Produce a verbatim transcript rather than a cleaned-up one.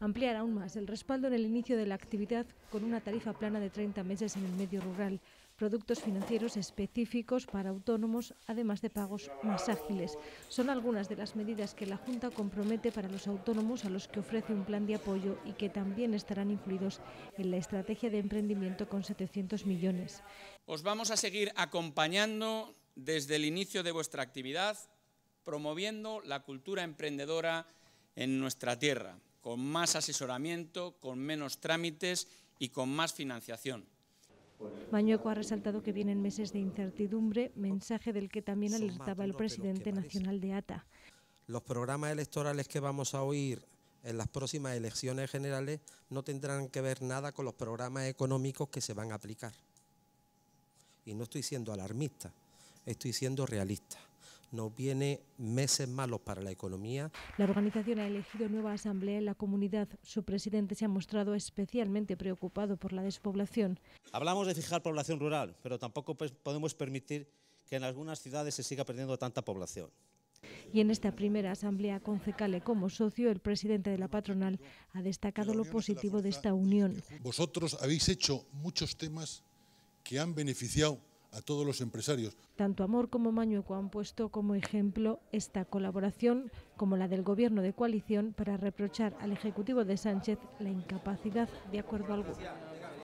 Ampliar aún más el respaldo en el inicio de la actividad con una tarifa plana de treinta meses en el medio rural, productos financieros específicos para autónomos, además de pagos más ágiles. Son algunas de las medidas que la Junta compromete para los autónomos a los que ofrece un plan de apoyo y que también estarán incluidos en la estrategia de emprendimiento con setecientos millones. Os vamos a seguir acompañando desde el inicio de vuestra actividad, promoviendo la cultura emprendedora en nuestra tierra, con más asesoramiento, con menos trámites y con más financiación. Mañueco ha resaltado que vienen meses de incertidumbre, mensaje del que también alertaba el presidente nacional de A T A. Los programas electorales que vamos a oír en las próximas elecciones generales no tendrán que ver nada con los programas económicos que se van a aplicar. Y no estoy siendo alarmista, estoy siendo realista. Nos vienen meses malos para la economía. La organización ha elegido nueva asamblea en la comunidad. Su presidente se ha mostrado especialmente preocupado por la despoblación. Hablamos de fijar población rural, pero tampoco podemos permitir que en algunas ciudades se siga perdiendo tanta población. Y en esta primera asamblea con Cecale como socio, el presidente de la patronal ha destacado lo positivo de esta unión. Vosotros habéis hecho muchos temas que han beneficiado a todos los empresarios. Tanto Amor como Mañueco han puesto como ejemplo esta colaboración como la del gobierno de coalición para reprochar al Ejecutivo de Sánchez la incapacidad de acuerdo alguno.